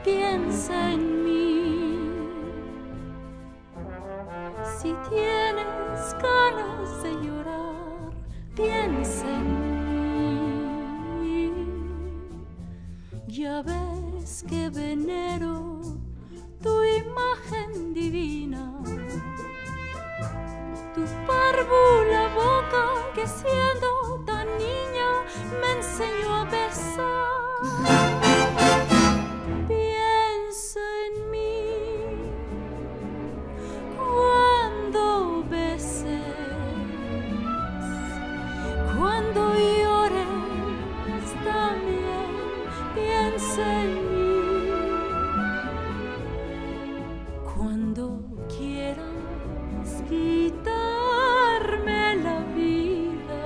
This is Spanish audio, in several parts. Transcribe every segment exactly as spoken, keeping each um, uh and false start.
piensa en mí. Si tienes ganas de llorar, piensa en mí. Ya ves que venero tu imagen divina, tu párvula boca que siendo tan niña me enseñó a besar. Piensa en mí cuando beses, cuando llores también piensa en mí. Cuando quieras quitarme la vida,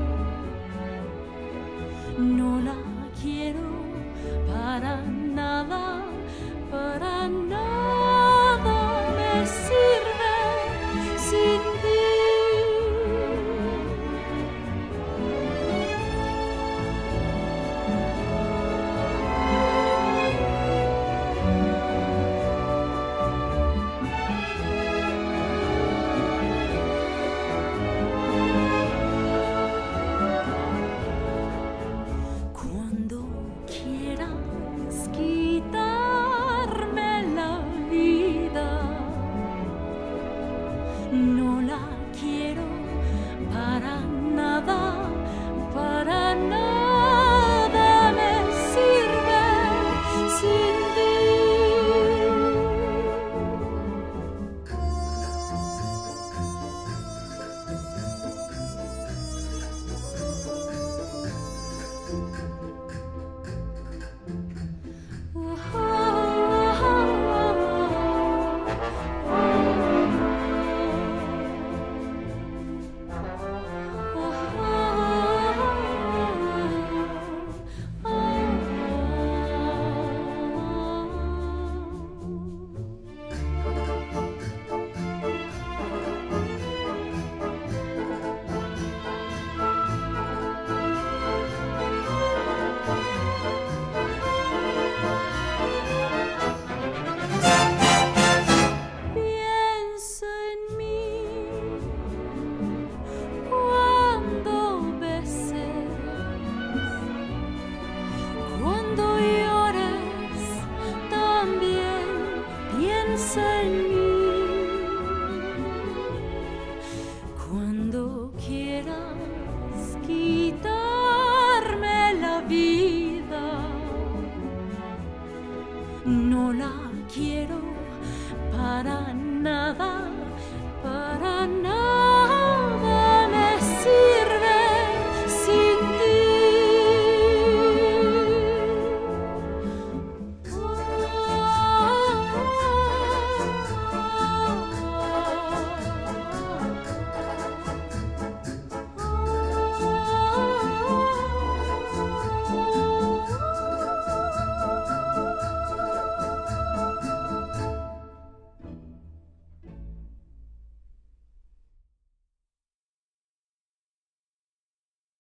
no la quiero para nada, para nada me sirve sin ti. Cuando quieras quitarme la vida, no la quiero para nada, para nada me sirve sin ti. Piensa en mí cuando beses, cuando llores también piensa en mí. Cuando quieras quitarme la vida, no la quiero para nada, para